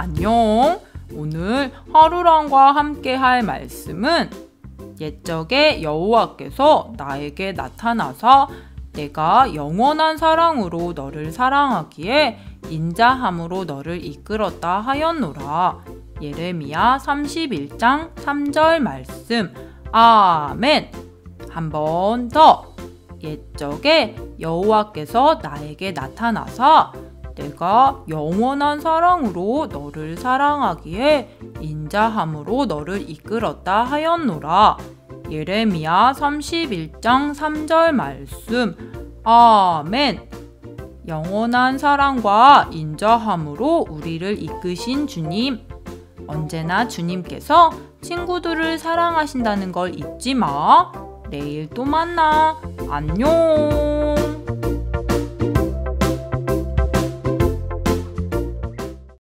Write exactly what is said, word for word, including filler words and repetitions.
안녕. 오늘 하루랑과 함께 할 말씀은 옛적에 여호와께서 나에게 나타나서 내가 영원한 사랑으로 너를 사랑하기에 인자함으로 너를 이끌었다 하였노라. 예레미야 삼십일 장 삼 절 말씀. 아멘. 한 번 더. 옛적에 여호와께서 나에게 나타나서 내가 영원한 사랑으로 너를 사랑하기에 인자함으로 너를 이끌었다 하였노라. 예레미야 삼십일 장 삼 절 말씀. 아멘. 영원한 사랑과 인자함으로 우리를 이끄신 주님. 언제나 주님께서 친구들을 사랑하신다는 걸 잊지 마. 내일 또 만나. 안녕.